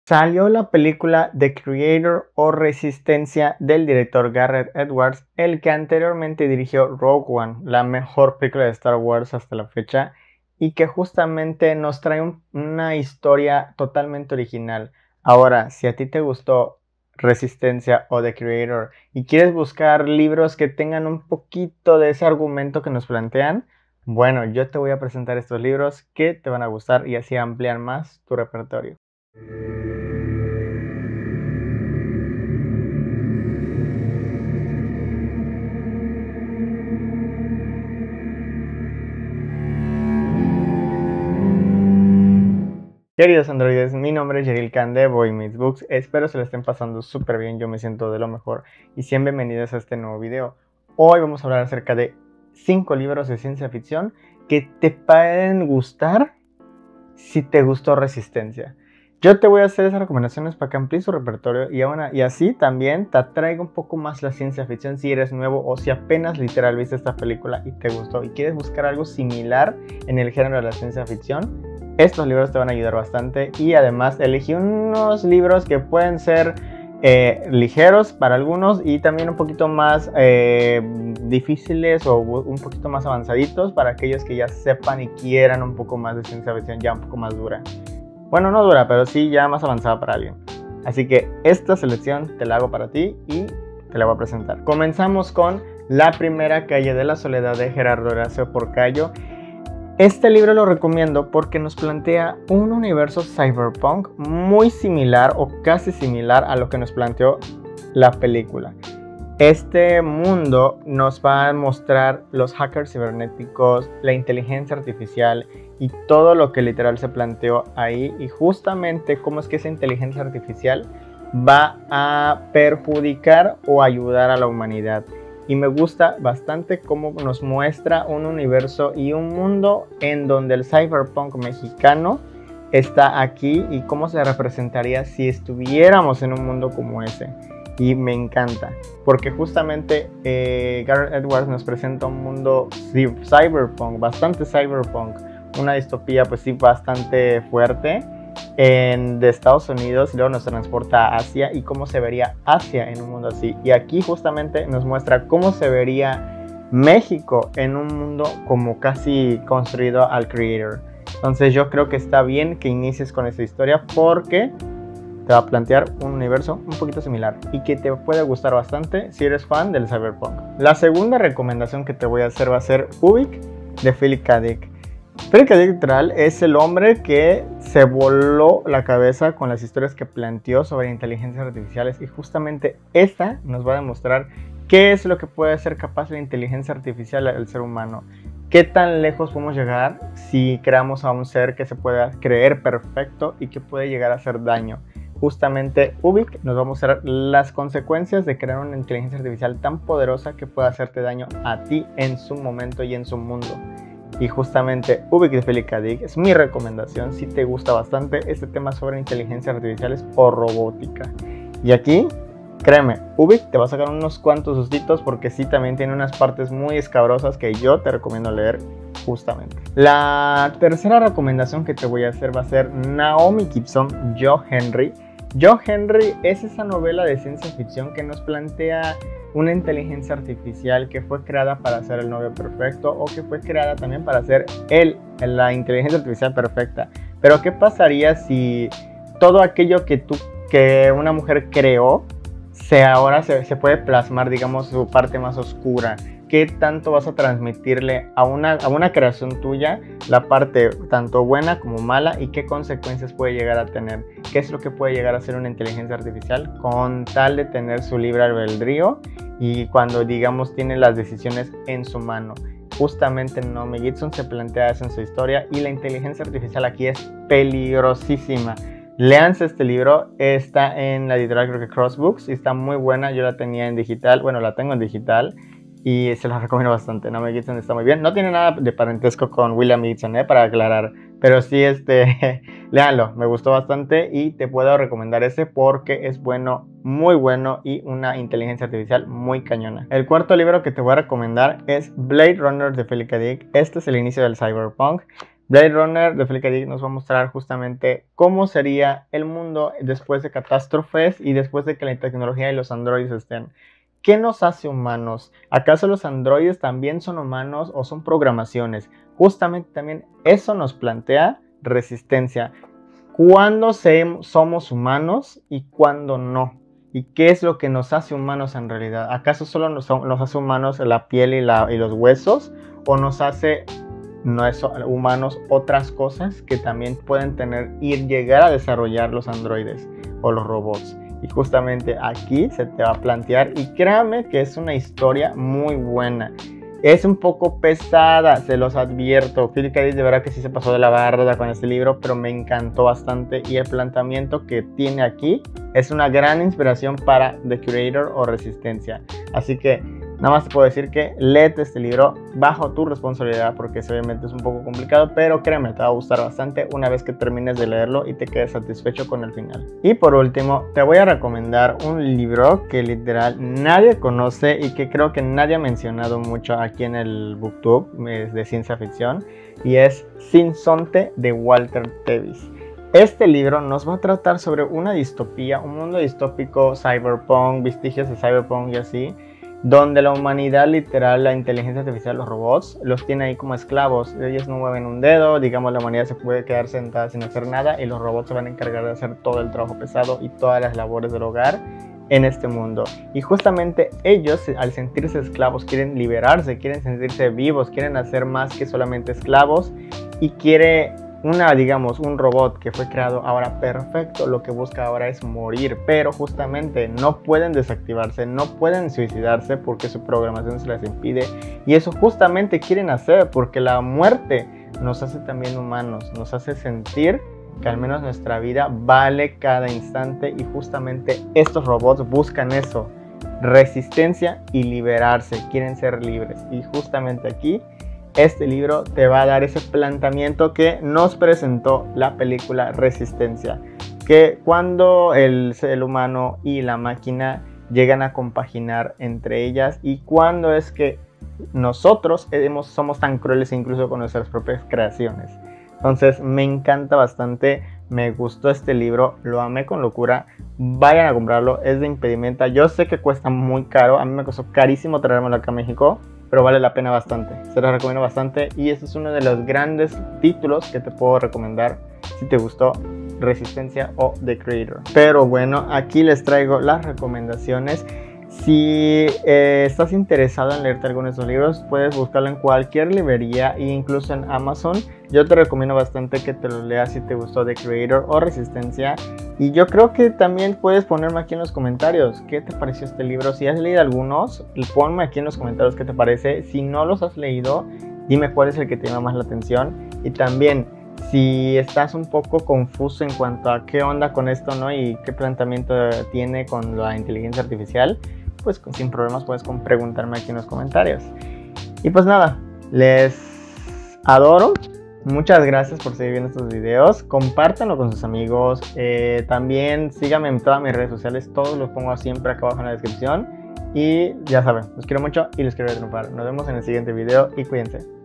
Salió la película The Creator o Resistencia del director Gareth Edwards, el que anteriormente dirigió Rogue One, la mejor película de Star Wars hasta la fecha, y que justamente nos trae una historia totalmente original. Ahora, si a ti te gustó Resistencia o The Creator y quieres buscar libros que tengan un poquito de ese argumento que nos plantean, bueno, yo te voy a presentar estos libros que te van a gustar y así ampliar más tu repertorio. Queridos androides, mi nombre es Yeril Khan de Boy Meets Books, espero se lo estén pasando súper bien, yo me siento de lo mejor y sean bienvenidos a este nuevo video. Hoy vamos a hablar acerca de 5 libros de ciencia ficción que te pueden gustar si te gustó Resistencia. Yo te voy a hacer esas recomendaciones para que amplíes tu repertorio y así también te atraiga un poco más la ciencia ficción si eres nuevo o si apenas literal viste esta película y te gustó y quieres buscar algo similar en el género de la ciencia ficción. Estos libros te van a ayudar bastante y además elegí unos libros que pueden ser ligeros para algunos y también un poquito más difíciles o un poquito más avanzaditos para aquellos que ya sepan y quieran un poco más de ciencia ficción ya un poco más dura. Bueno, no dura, pero sí ya más avanzada para alguien. Así que esta selección te la hago para ti y te la voy a presentar. Comenzamos con La primera calle de la soledad de Gerardo Horacio Porcayo. Este libro lo recomiendo porque nos plantea un universo cyberpunk muy similar o casi similar a lo que nos planteó la película. Este mundo nos va a mostrar los hackers cibernéticos, la inteligencia artificial y todo lo que literal se planteó ahí y justamente cómo es que esa inteligencia artificial va a perjudicar o ayudar a la humanidad. Y me gusta bastante cómo nos muestra un universo y un mundo en donde el cyberpunk mexicano está aquí y cómo se representaría si estuviéramos en un mundo como ese. Y me encanta, porque justamente Gareth Edwards nos presenta un mundo cyberpunk, bastante cyberpunk, una distopía pues sí bastante fuerte de Estados Unidos y luego nos transporta a Asia y cómo se vería Asia en un mundo así. Y aquí justamente nos muestra cómo se vería México en un mundo como casi construido al Creator. Entonces yo creo que está bien que inicies con esta historia porque te va a plantear un universo un poquito similar y que te puede gustar bastante si eres fan del cyberpunk. La segunda recomendación que te voy a hacer va a ser Ubik de Philip K. Dick. Philip K. Dick literal es el hombre que se voló la cabeza con las historias que planteó sobre inteligencias artificiales y justamente esta nos va a demostrar qué es lo que puede ser capaz la inteligencia artificial del ser humano. ¿Qué tan lejos podemos llegar si creamos a un ser que se pueda creer perfecto y que puede llegar a hacer daño? Justamente Ubik nos va a mostrar las consecuencias de crear una inteligencia artificial tan poderosa que pueda hacerte daño a ti en su momento y en su mundo. Y justamente Ubik de Philip K. Dick es mi recomendación si te gusta bastante este tema sobre inteligencias artificiales o robótica. Y aquí, créeme, Ubik te va a sacar unos cuantos sustitos porque sí también tiene unas partes muy escabrosas que yo te recomiendo leer justamente. La tercera recomendación que te voy a hacer va a ser Naomi Gibson, Yo Henry. Yo Henry es esa novela de ciencia ficción que nos plantea una inteligencia artificial que fue creada para ser el novio perfecto o que fue creada también para ser la inteligencia artificial perfecta. Pero ¿qué pasaría si todo aquello que una mujer creó ahora se puede plasmar, digamos, su parte más oscura? ¿Qué tanto vas a transmitirle a una creación tuya la parte tanto buena como mala y qué consecuencias puede llegar a tener? ¿Qué es lo que puede llegar a ser una inteligencia artificial con tal de tener su libre albedrío y cuando, digamos, tiene las decisiones en su mano? Justamente Naomi Gibson se plantea eso en su historia y la inteligencia artificial aquí es peligrosísima. Léanse este libro, está en la editorial creo que Crossbooks y está muy buena, yo la tenía en digital, bueno la tengo en digital y se la recomiendo bastante. Naomi Gibson está muy bien, no tiene nada de parentesco con William Gibson, para aclarar, pero sí léanlo, me gustó bastante y te puedo recomendar ese porque es bueno, muy bueno y una inteligencia artificial muy cañona. El cuarto libro que te voy a recomendar es Blade Runner de Philip K. Dick. Este es el inicio del cyberpunk. Blade Runner de Philip K. Dick nos va a mostrar justamente cómo sería el mundo después de catástrofes y después de que la tecnología y los androides estén. ¿Qué nos hace humanos? ¿Acaso los androides también son humanos o son programaciones? Justamente también eso nos plantea Resistencia. ¿Cuándo somos humanos y cuándo no? ¿Y qué es lo que nos hace humanos en realidad? ¿Acaso solo nos hace humanos la piel y los huesos? ¿O nos hace humanos otras cosas que también pueden llegar a desarrollar los androides o los robots? Y justamente aquí se te va a plantear, y créanme que es una historia muy buena. Es un poco pesada, se los advierto. Philip K. Dick de verdad que sí se pasó de la barda con este libro, pero me encantó bastante, y el planteamiento que tiene aquí es una gran inspiración para The Curator o Resistencia. Así que nada más te puedo decir que léete este libro bajo tu responsabilidad, porque obviamente es un poco complicado, pero créeme, te va a gustar bastante una vez que termines de leerlo y te quedes satisfecho con el final. Y por último, te voy a recomendar un libro que literal nadie conoce y que creo que nadie ha mencionado mucho aquí en el BookTube de ciencia ficción, y es Sinsonte de Walter Tevis. Este libro nos va a tratar sobre una distopía, un mundo distópico, cyberpunk, vestigios de cyberpunk y así, donde la humanidad, literal, la inteligencia artificial, los robots, los tiene ahí como esclavos. Ellos no mueven un dedo, digamos, la humanidad se puede quedar sentada sin hacer nada y los robots se van a encargar de hacer todo el trabajo pesado y todas las labores del hogar en este mundo. Y justamente ellos, al sentirse esclavos, quieren liberarse, quieren sentirse vivos, quieren hacer más que solamente esclavos, y quiere un robot que fue creado ahora perfecto, lo que busca ahora es morir, pero justamente no pueden desactivarse, no pueden suicidarse porque su programación se les impide, y eso justamente quieren hacer porque la muerte nos hace también humanos, nos hace sentir que al menos nuestra vida vale cada instante, y justamente estos robots buscan eso, resistencia y liberarse, quieren ser libres, y justamente aquí este libro te va a dar ese planteamiento que nos presentó la película Resistencia, que cuando el ser humano y la máquina llegan a compaginar entre ellas, y cuando es que nosotros somos tan crueles incluso con nuestras propias creaciones. Entonces me encanta bastante, me gustó este libro, lo amé con locura. Vayan a comprarlo, es de Impedimenta. Yo sé que cuesta muy caro, a mí me costó carísimo traérmelo acá a México, pero vale la pena bastante, se los recomiendo bastante, y este es uno de los grandes títulos que te puedo recomendar si te gustó Resistencia o The Creator. Pero bueno, aquí les traigo las recomendaciones. Si estás interesado en leerte algunos de estos libros, puedes buscarlo en cualquier librería e incluso en Amazon. Yo te recomiendo bastante que te lo leas si te gustó The Creator o Resistencia. Y yo creo que también puedes ponerme aquí en los comentarios qué te pareció este libro. Si has leído algunos, ponme aquí en los comentarios qué te parece. Si no los has leído, dime cuál es el que te llama más la atención. Y también, si estás un poco confuso en cuanto a qué onda con esto, ¿no? Y qué planteamiento tiene con la inteligencia artificial, pues sin problemas puedes preguntarme aquí en los comentarios. Y pues nada, les adoro. Muchas gracias por seguir viendo estos videos. Compártanlo con sus amigos. También síganme en todas mis redes sociales. Todos los pongo siempre acá abajo en la descripción. Y ya saben, los quiero mucho y los quiero triunfar. Nos vemos en el siguiente video y cuídense.